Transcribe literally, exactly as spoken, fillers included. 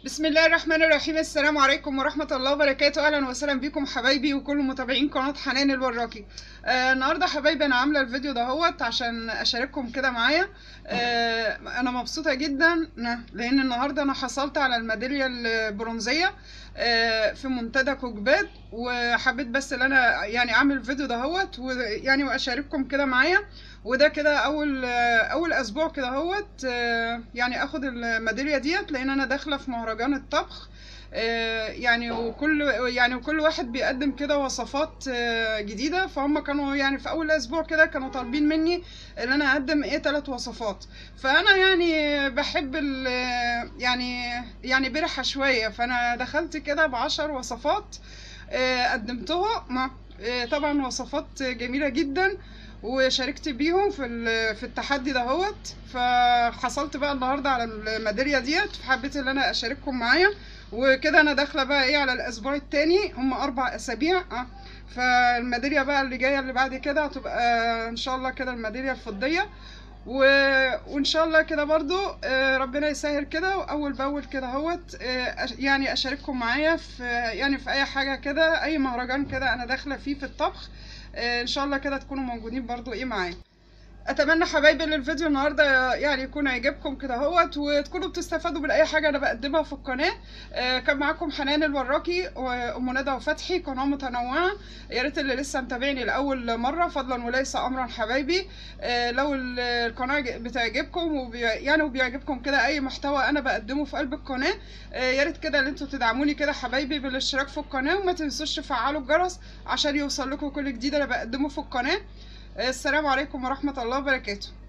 بسم الله الرحمن الرحيم. السلام عليكم ورحمة الله وبركاته. أهلا وسهلا بكم حبايبي وكل متابعين قناة حنان الوراقي. آه النهاردة حبايبي أنا عاملة الفيديو دهوت عشان أشارككم كده معايا. آه أنا مبسوطة جدا لأن النهاردة أنا حصلت على الميدالية البرونزية آه في منتدى كوكباد، وحبيت بس ان انا يعني اعمل الفيديو دهوت ويعني واشارككم كده معايا. وده كده اول اول اسبوع كده هوت يعني اخد الميداليه ديت، لان انا داخله في مهرجان الطبخ يعني وكل يعني وكل واحد بيقدم كده وصفات جديده، فهم كانوا يعني في اول اسبوع كده كانوا طالبين مني ان انا اقدم ايه ثلاث وصفات. فانا يعني بحب يعني يعني برحه شويه، فانا دخلت كده بعشر وصفات قدمتها. طبعا وصفات جميله جدا وشاركت بيهم في في التحدي دهوت، فحصلت بقى النهارده على الميداليه ديت، فحبيت ان انا اشارككم معايا. وكده انا داخله بقى ايه على الاسبوع الثاني، هم اربع اسابيع اه فالميداليه بقى اللي جايه اللي بعد كده هتبقى ان شاء الله كده الميداليه الفضيه. و... وان شاء الله كده برضو ربنا يسهل كده، واول باول كده اهوت يعني اشارككم معايا في يعني في اي حاجه كده، اي مهرجان كده انا داخله فيه في الطبخ ان شاء الله كده تكونوا موجودين برضو ايه معايا. اتمنى حبايبي ان الفيديو النهارده يعني يكون عجبكم كده اهوت، وتكونوا بتستفادوا من اي حاجه انا بقدمها في القناه. آه كان معاكم حنان الوراقي وام ندى وفتحي، قناه متنوعه. يا ريت اللي لسه متابعني لاول مره فضلا وليس امرا حبايبي، آه لو القناه بتعجبكم وبي يعني وبيعجبكم كده اي محتوى انا بقدمه في قلب القناه، آه يا ريت كده ان انتوا تدعموني كده حبايبي بالاشتراك في القناه، وما تنسوش تفعلوا الجرس عشان يوصل لكم كل جديد انا بقدمه في القناه. السلام عليكم ورحمة الله وبركاته.